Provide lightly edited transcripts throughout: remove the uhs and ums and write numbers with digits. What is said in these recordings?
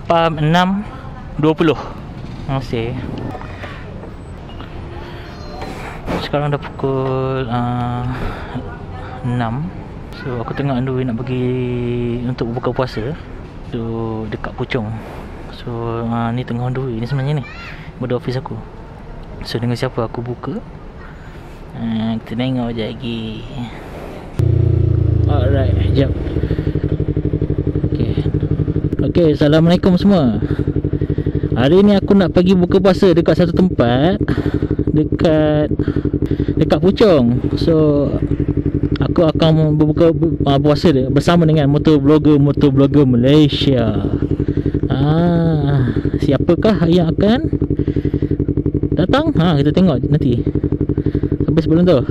6.20. Masih. Sekarang dah pukul 6. So aku tengah on the way nak pergi untuk buka puasa. So dekat Puchong. So ni tengah on the way ni sebenarnya ni benda office aku. So dengan siapa aku buka, kita tengok je lagi. Alright, jap. Okay, Assalamualaikum semua. Hari ni aku nak pergi buka puasa dekat satu tempat dekat Puchong. So aku akan berbuka puasa bersama dengan motovlogger Malaysia. Siapakah yang akan datang? Kita tengok nanti. Sampai sebelum tu,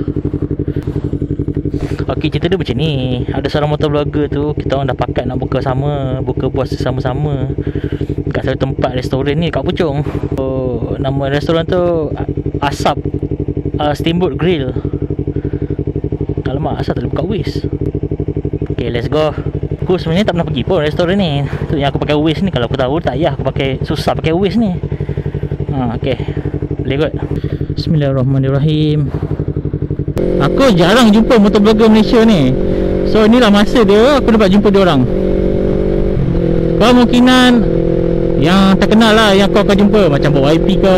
okey, cerita dia macam ni. Ada seorang motovlogger tu, kita orang dah pakat nak buka puasa sama-sama kat satu tempat restoran ni kat Puchong. Nama restoran tu Asap Steamboat Grill. Alamak, asal tak boleh buka Waze. Okay, let's go. Aku sebenarnya tak pernah pergi pun restoran ni. Tu yang aku pakai Waze ni. Kalau aku tahu, tak payah aku susah pakai Waze ni. Okay, boleh kot. Bismillahirrahmanirrahim. Aku jarang jumpa motovlogger Malaysia ni. So inilah masa dia aku dapat jumpa dia orang. Kemungkinan yang terkenal lah yang kau akan jumpa, macam Bob YP ke,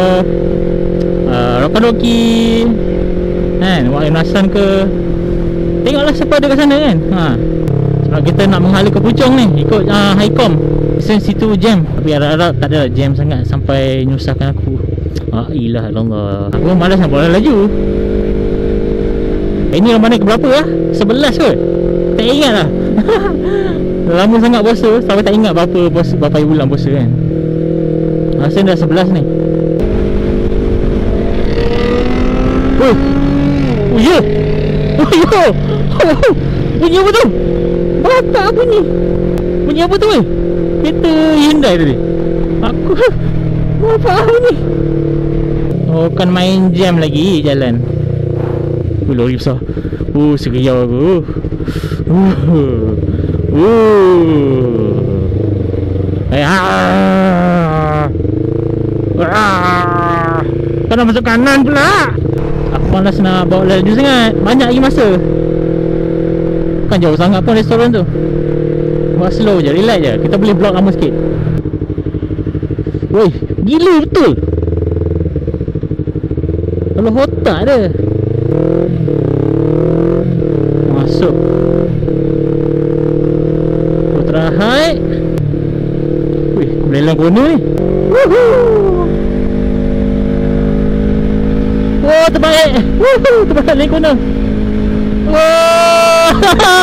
Rokadoki kan, Wak Nasan ke. Tengoklah siapa ada kat sana kan. Sebab kita nak menghala ke Puchong ni, ikut Highcom. Situ jam. Tapi harap-harap tak ada jam sangat sampai nyusahkan aku. Ilah Allah, aku malas nak bawa laju. Ini Ramadan ke berapa lah? 11 kot? Tak ingat lah. Lama sangat puasa, sampai tak ingat berapa bulan puasa kan. Rasa dah 11 ni. Oh ya. Bunyi apa tu? Bapak apa ni? Bunyi apa tu? Kereta Hyundai tadi. Aku bapak apa ni? Kan main jam lagi jalan. Lori besar. Segeriau aku. Kau nak masuk kanan pula. Aku malas nak bawa laju sangat. Banyak lagi masa. Kan jauh sangat pun restoran tu. Buat slow je, relax je. Kita boleh block lama sikit. Woi, gila betul. Kalau otak dia. Masuk Putra High. Wih, boleh lang corner ni. Wah, terbaik. Terbaik lang corner. Wah.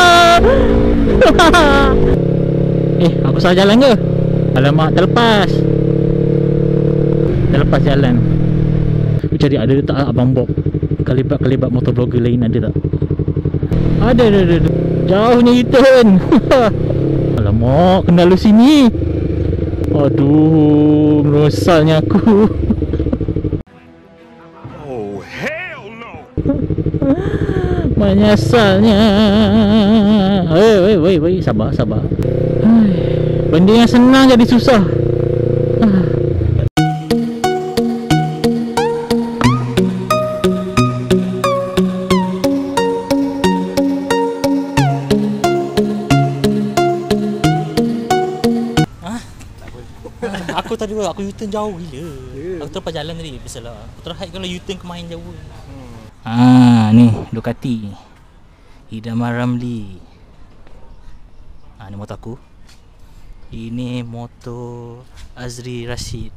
Aku salah jalan ke? Alamak, terlepas jalan. Aku cari ada tak Abang Bob. Kelibat motovlogger lain ada tak? Ada. Jauhnya U-turn. Alamak, kena lalu sini. Aduh, merosalnya aku. Oh, hell no. Menyesalnya. Wei, sabar. Benda yang senang jadi susah. Aku U-turn jauh gila. Aku terlepas jalan tadi. Biasalah aku terhad kalau U-turn kemain jauh. Ni Ducati Idamar Ramli. Ni motor aku. Ini motor Azri Rashid.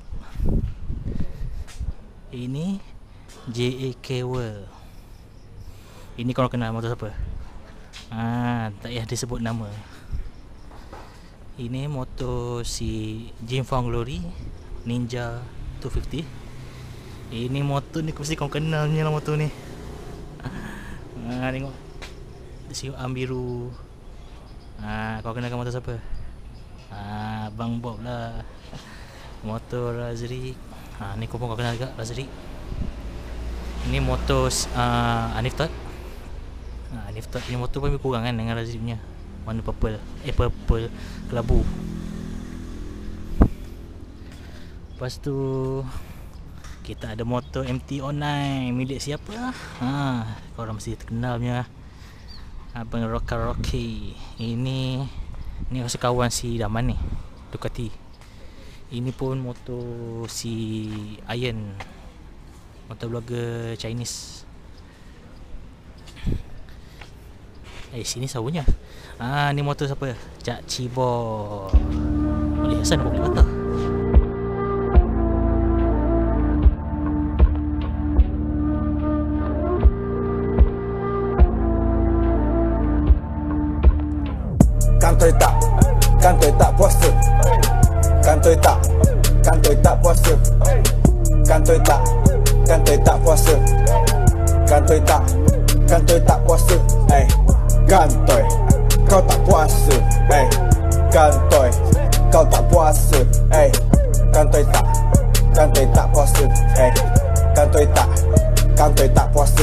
Ini JAK World. Ini korang kenal motor siapa? Tak payah disebut nama. Ini motor si Jinfang Glory Ninja 250. Ini motor ni mesti kau kenal ni lah motor ni. Tengok si biru. Kau kenalkan motor siapa? Bang Bob lah. Motor Razri. Ni kau pun kau kenal juga Razri. Ini motor Hanif Todd. Hanif Todd punya motor pun lebih kurang kan dengan Razri punya. Warna purple. Purple kelabu. Lepas tu kita ada motor MT-09 milik siapa lah? Korang mesti terkenal punya Abang Rocky. Ini rasa kawan si Daman ni, Ducati. Ini pun motor si Iron, motor blogger Chinese. Sini sawunya. Ni motor siapa? Cak Cibor. Boleh Hasan aku beli motor. Kantoi tak puasa. Kantoi tak puasa. Kantoi tak puasa. Kantoi tak puasa. Kantoi kau tak puasa. Kantoi kau tak puasa. Kantoi tak puasa. Kantoi tak puasa.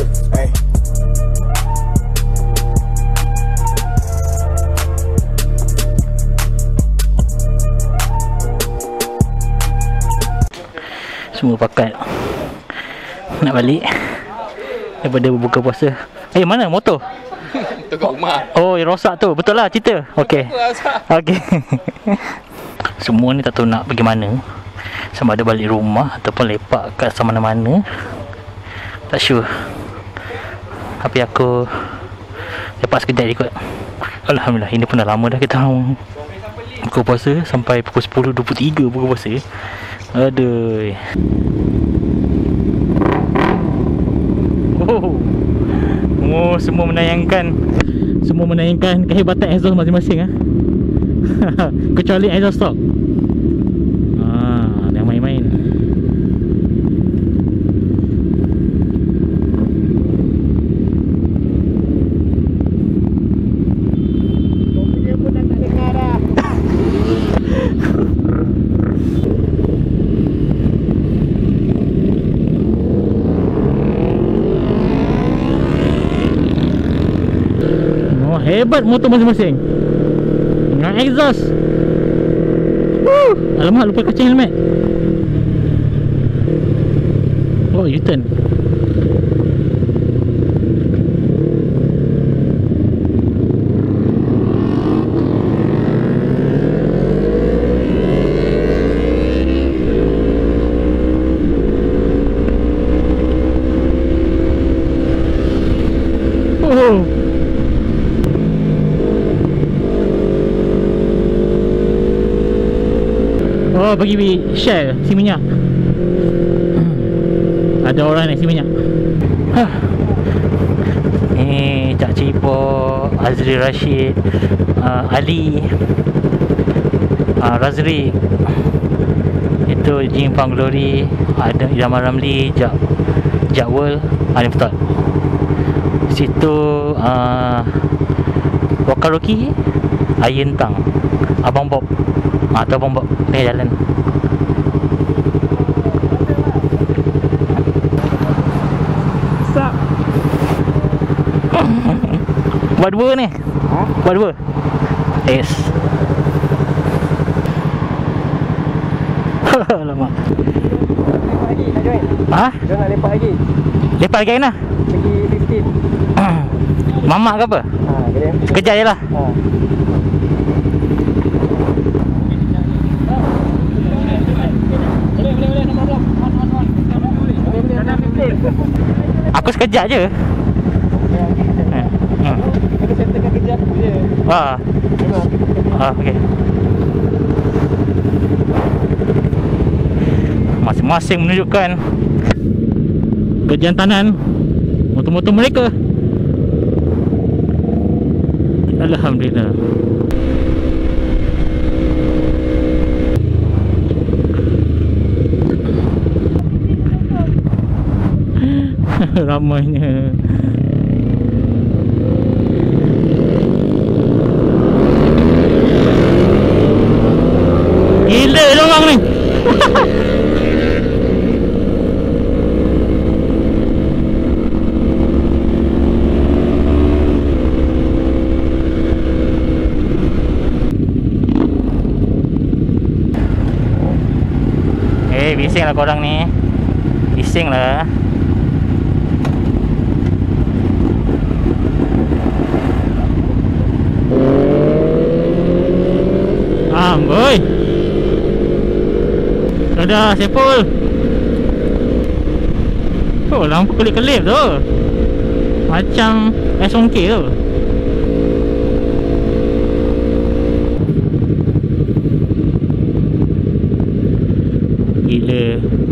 Semua pakat nak balik daripada berbuka puasa. Mana motor? Tu kat rumah. Oh, yang rosak tu. Betul lah cerita. Okey. Okey. Semua ni tak tahu nak pergi mana. Sama ada balik rumah ataupun lepak kat mana-mana. Tak sure. Tapi aku lepak sekejap je kot. Alhamdulillah, ini pun dah lama dah kita buka puasa. Sampai pukul 10.23 buka puasa. Aduh. Oh, semua menayangkan kehebatan exhaust masing-masing kecuali exhaust stock. Dah main-main. Kopinya pun dah tak dengar dah. Hebat motor masing-masing dengan exhaust. Alamak, lupa kacang helmet. Oh, U-turn. Oh, bagi Shell si minyak. Ada orang nak si minyak. Ni Cak Cibor, Azri Rashid, Ali, Razri. Itu Jim Pang Glory, ada Idham Ramli, Jak World, ni betul. Situ Rocky, Ayin Tang, Abang Bob. Atau Abang Bob tengah jalan. Sap. Buat dua ni. Buat dua. Yes. Lama. Dia nak lepak lagi. Lepak lagi nak? Pergi 15. Mamak ke apa? Sekejap je lah. Aku sekejap je. Kita settlekan kerja aku je. Okey. Masing-masing menunjukkan kejantanan motor-motor mereka. Alhamdulillah. Ramainya. Gila orang ni. bising lah korang ni. Bising lah. Amboi. Sudah Sepul. Oh, lampu kelip-kelip tu. Macam S1K tu. Gila.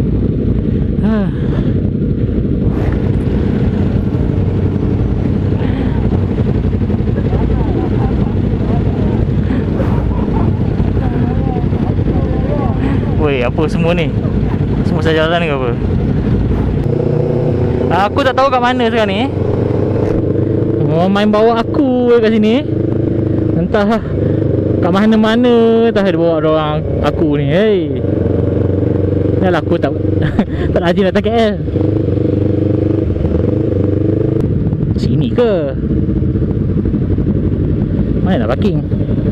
Woi, apa semua ni? Semua saya jalan ke apa? Aku tak tahu kat mana sekarang ni. Orang main bawa aku kat sini. Entah kat mana-mana. Entah dia bawa orang aku ni. Hey, dah lah aku tak tak rajin datang KL. Sini ke? Mana nak parking?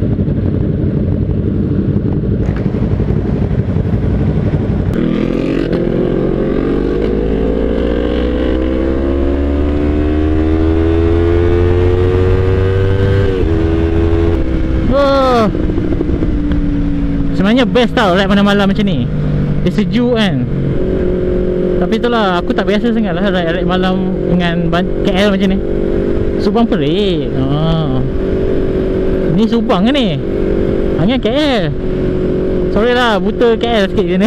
Sebenarnya best tau ride malam-malam macam ni. Dia sejuk kan. Tapi itulah, aku tak biasa sangat lah ride malam dengan KL macam ni. Subang perik. Ni Subang ke ni? Hanya KL. Sorry lah, buta KL sikit je ni.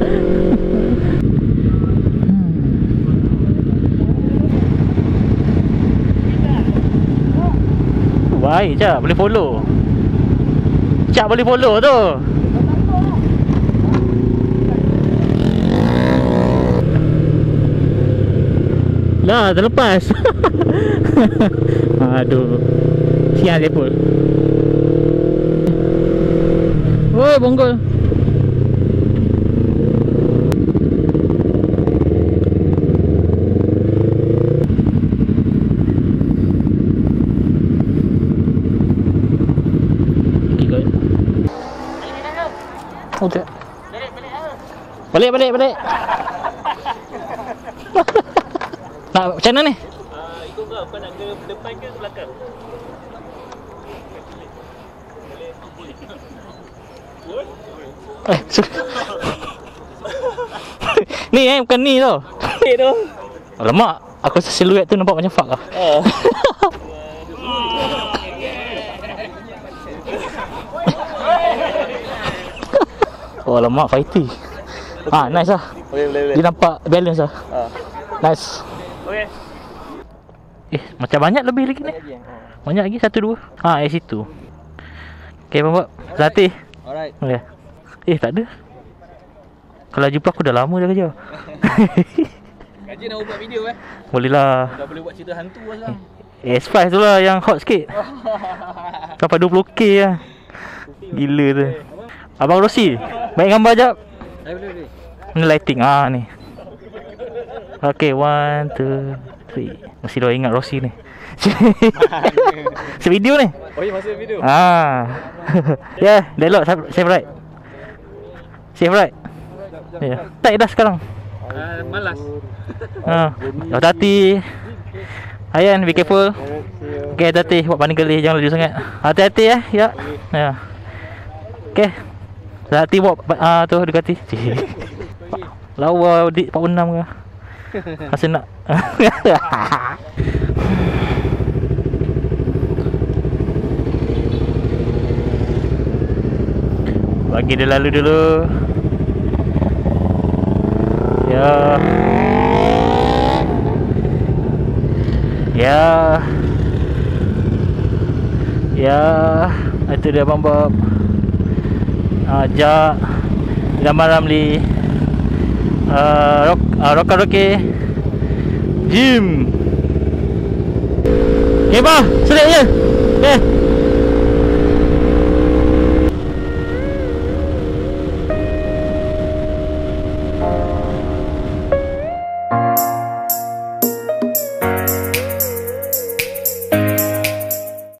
Baik je, boleh follow. Cak boleh follow tu. Lah, terlepas. Aduh. Sial dia pun. Oh, bonggol. Okay. Balik. Nak macam mana ni? Ikut kau nak ke depan ke belakang? Ni bukan ni tau. Ni tu. Alamak, aku rasa siluet tu nampak macam fuck lah. Oh, alamak, fighty. Nice lah. Boleh. Dia nampak balance lah. Nice. Okey. Macam banyak lebih lagi ni. Banyak lagi, 1, 2. Di situ. Okay, Bang. Zati. Alright. Okay. Tak ada. Kalau jumpa aku dah lama dah kerja. Kaji nak buat video Boleh lah. Dah boleh buat cerita hantu lah sekarang. S5 tu lah yang hot sikit. Sampai 20k lah. Gila tu. Abang Rossi, baik gambar jap. Boleh. Ni lighting ni. Okay, 1, 2, 3. Mesti dah ingat Rossi ni. Sevideo ni. Oh ya, masuk video. Ya, delok save right. Save right. Ya, tak dah sekarang. Malas. Hati-hati. Ayan, be careful. Okay, hati-hati. Buat pandang gelih, jangan laju sangat. Hati-hati ya. Okay. Hati bawa tu dekati. Lawa di 46 ke. Rasa nak. Bagi dia lalu dulu. Ya. Itu dia Bang Bob. Jak Zaman Ramli, Roka-Roke Jim. Okay bah, serik je. Okay.